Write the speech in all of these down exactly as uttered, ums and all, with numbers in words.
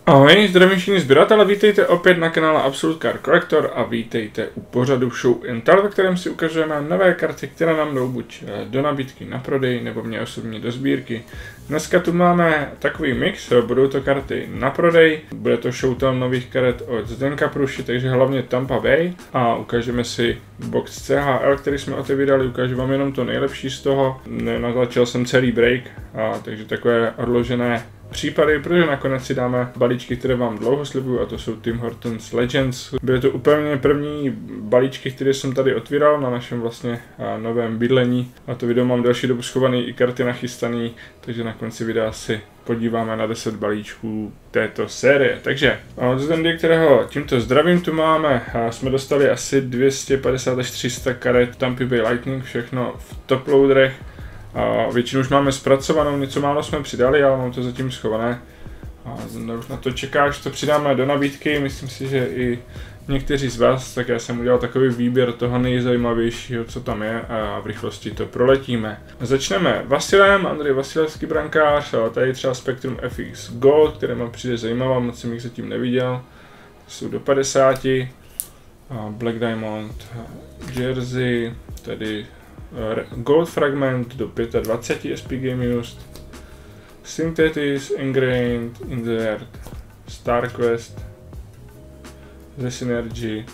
Ahoj, zdravím všichni sběratele, vítejte opět na kanále Absolute Card Collector a vítejte u pořadu Show and Tell, ve kterém si ukazujeme nové karty, které nám jdou buď do nabídky na prodej, nebo mě osobně do sbírky. Dneska tu máme takový mix, budou to karty na prodej, bude to showtime nových karet od Zdenka Pruši, takže hlavně Tampa Bay a ukážeme si box C H L, který jsme otevírali, ukážu vám jenom to nejlepší z toho, natlačil jsem celý break, a, takže takové odložené případy, protože nakonec si dáme balíčky, které vám dlouho slibuju, a to jsou Tim Hortons Legends. Byly to úplně první balíčky, které jsem tady otvíral na našem vlastně novém bydlení. A to video mám další dobu schovaný i karty nachystaný, takže na konci videa si podíváme na deset balíčků této série. Takže od Zdendy, kterého tímto zdravím, tu máme, jsme dostali asi dvě stě padesát až tři sta karet Tampa Bay Lightning, všechno v top loaderech. A většinu už máme zpracovanou, něco málo jsme přidali, ale mám to zatím schované. A už na to čeká, až to přidáme do nabídky, myslím si, že i někteří z vás, tak já jsem udělal takový výběr toho nejzajímavějšího, co tam je, a v rychlosti to proletíme. Začneme Vasilem, Andrej Vasilevský brankář, a tady třeba Spectrum F X Gold, které mám přijde zajímavá, moc jsem jich zatím neviděl. Jsou do padesáti. A Black Diamond, Jersey, tady Gold Fragment do dvacet pět, S P Game Used, Synthetis, Ingrained, Insert, Star Quest, The Synergy,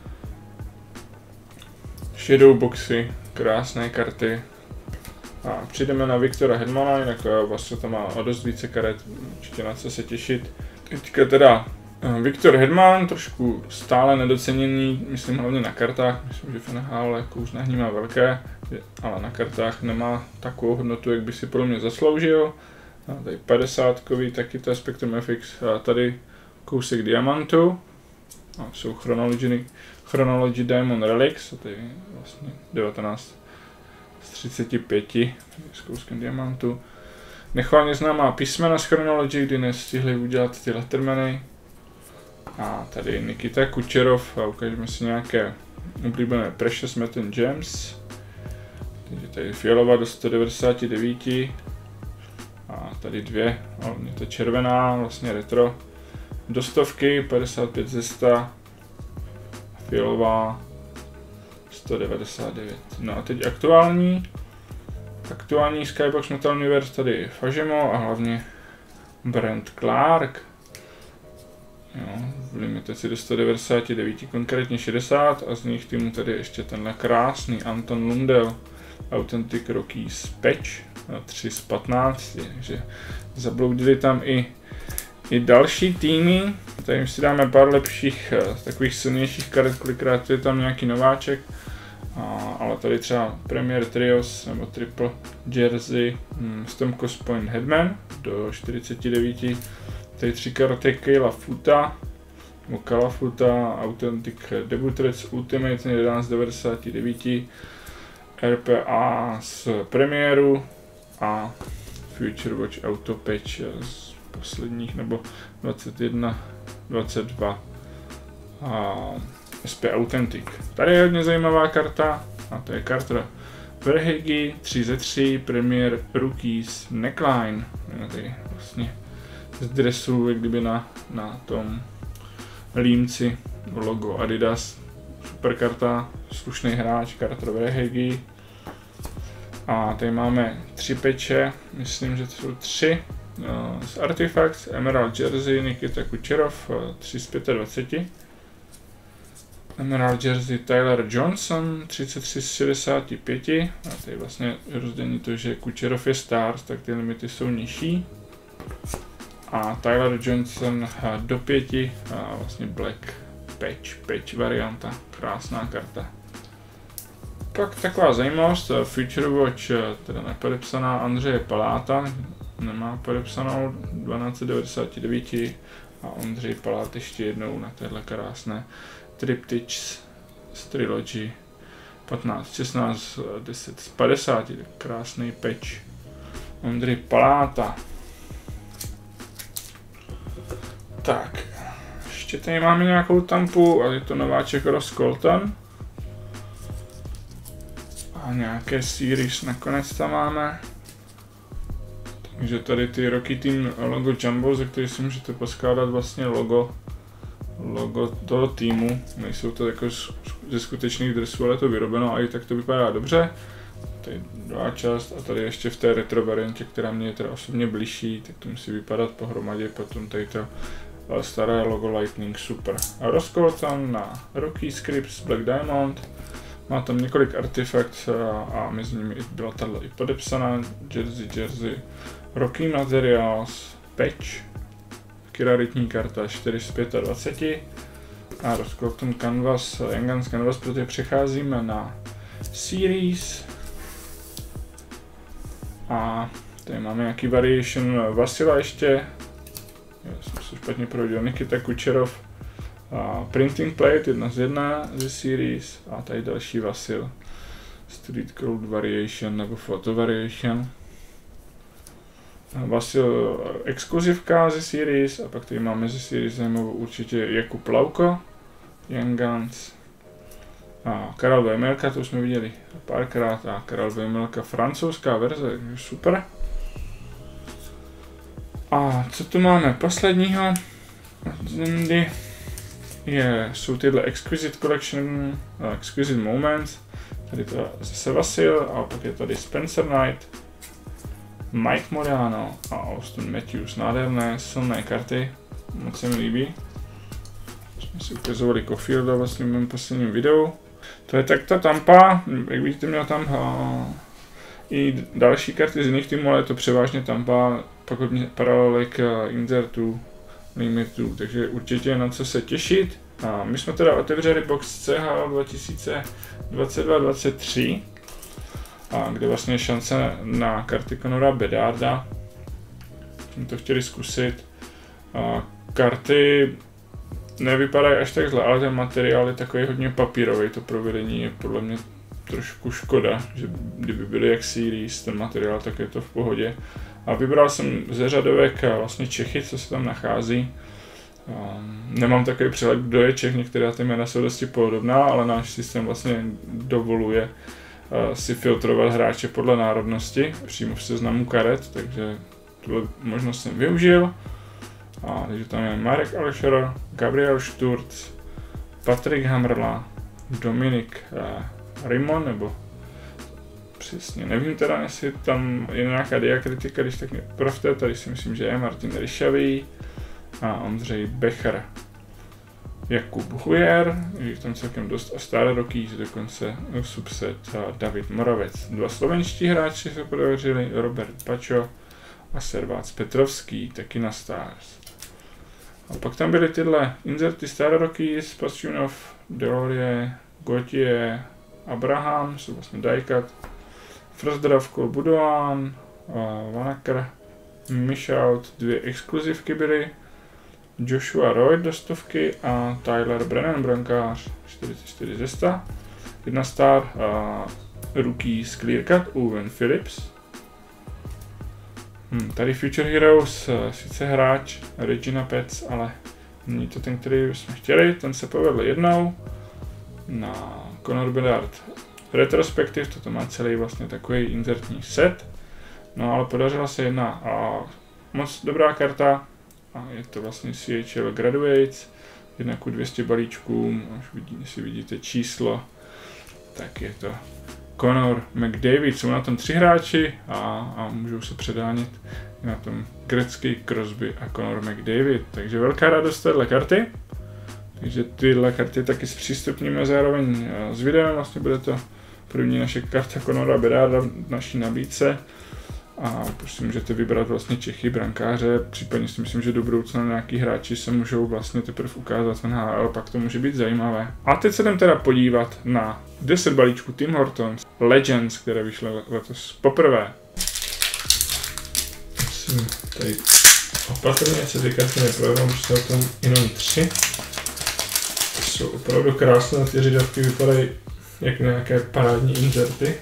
Shadow Boxy, krásné karty. A přijdeme na Viktora Hedmana, jinak vlastně tam má o dost více karet, určitě na co se těšit. Teďka teda Viktor Hedman, trošku stále nedoceněný, myslím hlavně na kartách, myslím, že v N H L jako už nahní má velké, ale na kartách nemá takovou hodnotu, jak by si podle mě zasloužil. A tady padesátkový, taky to je Spectrum F X, a tady kousek diamantu, a jsou Chronology, Chronology Diamond Relics, a tady vlastně devatenáct z třiceti pěti s kouskem diamantu. Nechvalně známá písmena z Chronology, kdy nestihli udělat ty lettermany. A tady Nikita Kučerov, a ukážeme si nějaké oblíbené Precious Metal Gems. Takže tady fialová do sto devadesát devět. A tady dvě, hlavně ta červená, vlastně retro. Do stovky, padesát pět ze sta. Fialová, sto devadesát devět. No a teď aktuální. Aktuální Skybox Metal Universe, tady Fajemo a hlavně Brent Clark. Jo, v limitaci do sto devadesát devět, konkrétně šedesát, a z nich týmu tady ještě tenhle krásný Anton Lundell Authentic Rockies Patch tři z patnácti, takže zabloudili tam i, i další týmy. Tady si dáme pár lepších, takových silnějších karet, kolikrát je tam nějaký nováček, a, ale tady třeba Premier Trios nebo Triple Jersey, hmm, Stamkos Point Hedman do čtyřicet devět. Tady tři karty Kayla Futa, nebo Kala Futa, Authentic Debutrec Ultimate jedenáct z devadesát devět, R P A z premiéru a Future Watch Auto Patch z posledních, nebo dvacet jedna dvacet dva a S P Authentic. Tady je hodně zajímavá karta, a to je Carter Verhaeghe tři ze tří Premier Rookies Neckline. Tady vlastně z dresu, jak kdyby na, na tom límci logo Adidas. Super karta, slušný hráč, Carter Verhaeghe. A tady máme tři peče, myslím, že to jsou tři uh, z Artifacts, Emerald Jersey, Nikita Kučerov, uh, tři z dvacet pět. Emerald Jersey Tyler Johnson, třicet tři z šedesáti pěti. A tady vlastně rozdělení to, že Kučerov je Stars, tak ty limity jsou nižší. A Tyler Johnson do pěti, a vlastně Black Patch, Patch varianta, krásná karta. Pak taková zajímavost, Future Watch, teda nepodepsaná Andřeje Paláta, nemá podepsanou dvanáct devadesát devět, a Ondřej Palát ještě jednou na téhle krásné Triptychs z Trilogy patnáct šestnáct deset z padesáti, krásný patch Ondřej Paláta. Tak, ještě tady máme nějakou Tampu, a je to nováček Ross Colton. A nějaké series nakonec tam máme. Takže tady ty Rocky Team logo Jumbo, ze kterých si můžete poskládat vlastně logo, logo toho týmu. Nejsou to jako ze skutečných dresů, ale je to vyrobeno a i tak to vypadá dobře. Tady druhá část a tady ještě v té retro variantě, která mě je teda osobně bližší, tak to musí vypadat pohromadě. Potom tady to staré logo Lightning, super. A rozkol tam na Rocky Scripts Black Diamond. Má tam několik artefakt a, a mezi nimi byla tato i podepsaná Jersey Jersey Rocky Materials Patch, taky raritní karta čtyři z dvacet pět a rozkol tom Canvas, Young Guns Canvas, protože přecházíme na Series a tady máme nějaký variation Vasila ještě, já jsem se špatně prohodil, Nikita Kucherov. A printing plate jedna z jedna ze series a tady další Vasil Street Code Variation nebo Photo Variation. Vasil exkluzivka ze series a pak tady máme ze series zajímavou určitě Jakub Lauko, Young Guns a Karel Vejmelka, to už jsme viděli párkrát, a Karel Vejmelka francouzská verze, super. A co tu máme posledního? Je, jsou tyhle Exquisite Collection, uh, Exquisite Moments, tady to zase Vasil a pak je tady Spencer Knight, Mike Moriano a Austin Matthews, nádherné, silné karty, moc se mi líbí. Jsme si ukazovali Caulfielda vlastně v mém posledním videu. To je tak ta Tampa, jak vidíte měl tam uh, i další karty z jiných týmů, ale je to převážně Tampa, pak hodně paralelek uh, insertů, limitů, takže určitě na co se těšit. A my jsme teda otevřeli box C H L dva tisíce dvacet dva dvacet tři, a kde vlastně je šance na karty Conora Bedarda. Jsme to chtěli zkusit. A karty nevypadají až tak zle, ale ten materiál je takový hodně papírový, to provedení je podle mě trošku škoda, že kdyby byly jak series ten materiál, tak je to v pohodě. A vybral jsem ze řadovek vlastně Čechy, co se tam nachází. Um, nemám takový přehled, kdo je Čech, některé ty jména jsou dosti podobná, ale náš systém vlastně dovoluje uh, si filtrovat hráče podle národnosti přímo v seznamu karet, takže tuhle možnost jsem využil. A takže tam je Marek Alešer, Gabriel Sturz, Patrik Hamrla, Dominik uh, Rimon, nebo přesně nevím teda, jestli tam je nějaká diakritika, když tak mě profte, tady si myslím, že je Martin Ryšavý a Ondřej Becher. Jakub Hujer, je tam celkem dost a staré roky, dokonce subset a David Moravec. Dva slovenští hráči se podařili, Robert Pačo a Servác Petrovský, taky na Stars. A pak tam byly tyhle inserty staré roky, Spasunov, Delorie, Gauthier, Abraham, jsou vlastně diecut, Frozdrav, Budovan, Vanaker, Mishout, dvě exkluzivky byly, Joshua Roy do stovky a Tyler Brennan, brankář čtyřicet čtyři ze sto. Jedna star, a rookie z Clearcut, Owen Phillips. Hmm, tady Future Heroes, sice hráč Regina Pets, ale není to ten, který jsme chtěli, ten se povedl jednou. Na Conor Bedard Retrospective, toto má celý vlastně takový insertní set. No ale podařila se jedna a moc dobrá karta. A je to vlastně C H L Graduates, jedna ku dvě stě balíčků, až vidí, si vidíte číslo, tak je to Conor McDavid, jsou na tom tři hráči a, a můžou se předánit na tom Gretzky, Crosby a Conor McDavid, takže velká radost téhle karty, takže tyhle karty taky zpřístupníme zároveň s videem, vlastně bude to první naše karta Conora Bedarda v naší nabídce. A prostě můžete vybrat vlastně Čechy, brankáře, případně si myslím, že do budoucna nějaký hráči se můžou vlastně teprve ukázat v N H L, pak to může být zajímavé. A teď se jdem teda podívat na deset balíčků Tim Hortons Legends, které vyšly letos poprvé. Musím tady opatrně se ty karty neprojevám, protože jsou tam jenom tři. To jsou opravdu krásné, ty řidavky vypadají jak nějaké parádní inserty.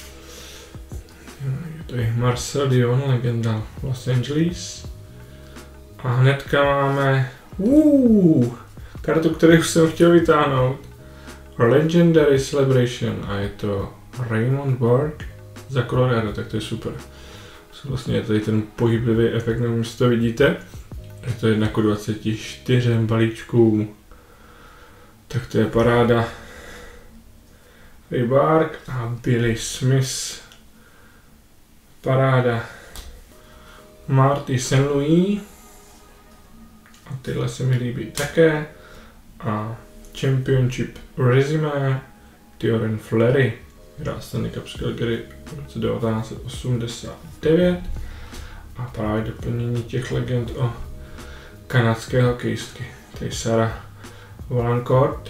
Tady Marcel Dion, legenda Los Angeles. A hnedka máme uh, kartu, kterou jsem chtěl vytáhnout. Legendary Celebration a je to Raymond Bourque za Colorado, tak to je super. Vlastně je tady ten pohyblivý efekt, nevím, jestli to vidíte. Je to jedna ku dvaceti čtyřem balíčkům. Tak to je paráda. Ray Bark a Billy Smith. Paráda. Marty Saint Louis. A tyhle se mi líbí také. A Championship Resume. Taurean Flaherty. Hrál Stanley Cup z Calgary v roce devatenáct set osmdesát devět. A právě doplnění těch legend o kanadské hokejistky. Tady Sarah Valancourt.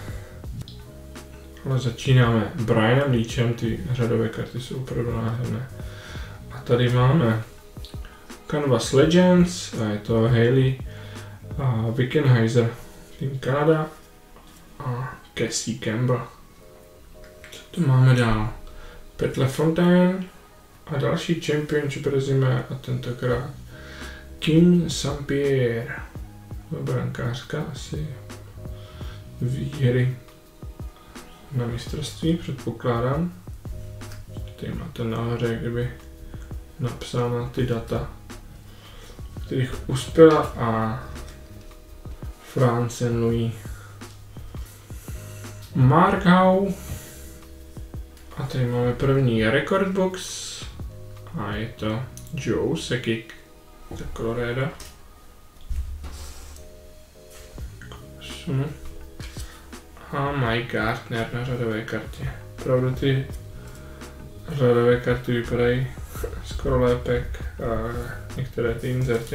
Ale začínáme Brianem Leachem, ty řadové karty jsou opravdu nádherné. A tady máme Canvas Legends, a je to Hailey a Wickenheiser, Team Canada a Cassie Campbell. Co tu máme dál? Pat LaFontaine a další Championship Resume a tentokrát Kim Saint-Pierre. Brankářka asi výhry na mistrovství, předpokládám. Tady máte nahoře, kdyby napsána ty data, kterých uspěla, a France Saint Louis. Mark Howe. A tady máme první record box. A je to Joe Sakic za Colorado. A Mike Gartner na řadové kartě. Pravda, ty řadové karty vypadají skoro lépe a některé ty inzerty.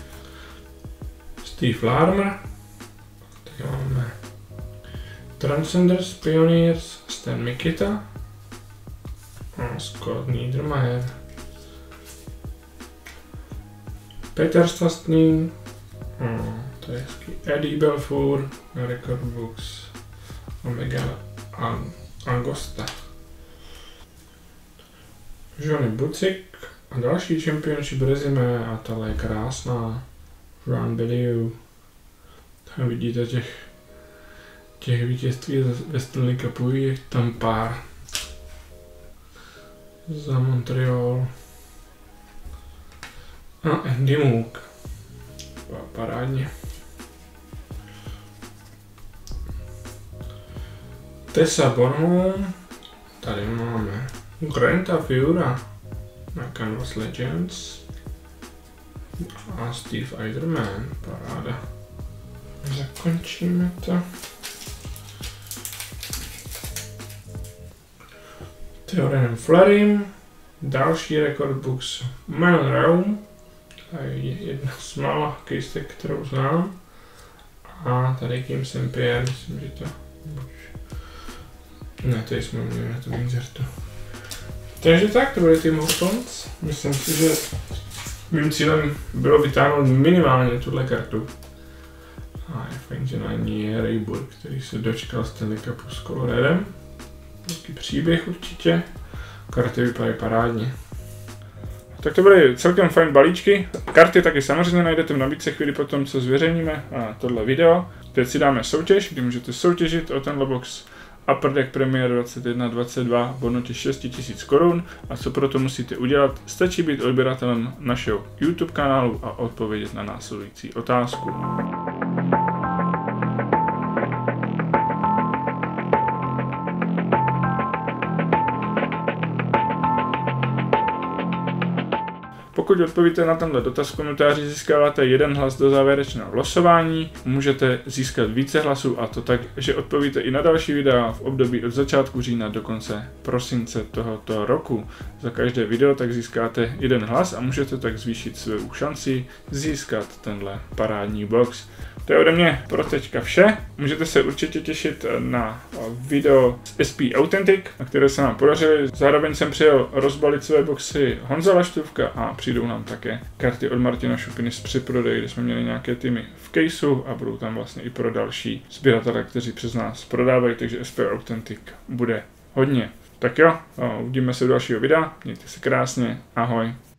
Steve Larmer. Tak máme Transcenders, Pioneers, Stan Mikita a Scott Niedermayer. Peter Stastny, oh, to je hezký. Eddie Belfour na record books. Omega Ang Angosta. Johnny Bucik a další Championship Resume, a tahle je krásná. Jean Belieu. Tam vidíte těch, těch vítězství ve Stanley Cupu, je tam pár. Za Montreal. A Andy Moog. Parádně. Tessa Bonhomme. Tady máme Granta Fiora na Canvas Legends. A Steve Eiderman. Paráda. Zakončíme to. Taurean Flaherty. Další record books Manon Rome. To je jedna z mála hokejistek, kterou znám. A tady Kim Saint-Pierre, myslím, že to... Ne, tady jsme měli na tom inzertu. Takže tak, to byly Tim Hortons. Myslím si, že mým cílem bylo vytáhnout minimálně tuhle kartu. A je fajn, že na ní je Ray Burke, který se dočkal Stanley Cupu s Coloradem. Velký příběh určitě. Karty vypadají parádně. Tak to byly celkem fajn balíčky. Karty taky samozřejmě najdete v nabídce chvíli po tom, co zveřejníme tohle video. Teď si dáme soutěž, kdy můžete soutěžit o tenhle box Upper Deck Premier dvacet jedna dvacet dva v hodnotě šest tisíc korun. A co pro to musíte udělat? Stačí být odběratelem našeho YouTube kanálu a odpovědět na následující otázku. Pokud odpovíte na tenhle dotaz v komentáři, získáváte jeden hlas do závěrečného losování. Můžete získat více hlasů, a to tak, že odpovíte i na další videa v období od začátku října do konce prosince tohoto roku. Za každé video tak získáte jeden hlas a můžete tak zvýšit svou šanci získat tenhle parádní box. To je ode mě pro teďka vše. Můžete se určitě těšit na video z S P Authentic, na které se nám podařily. Zároveň jsem přijel rozbalit své boxy Honza Laštůvka a přijdou nám také karty od Martina Šupiny z přeprodeje, kde jsme měli nějaké týmy v caseu a budou tam vlastně i pro další sběratele, kteří přes nás prodávají, takže S P Authentic bude hodně. Tak jo, uvidíme se u dalšího videa, mějte se krásně, ahoj.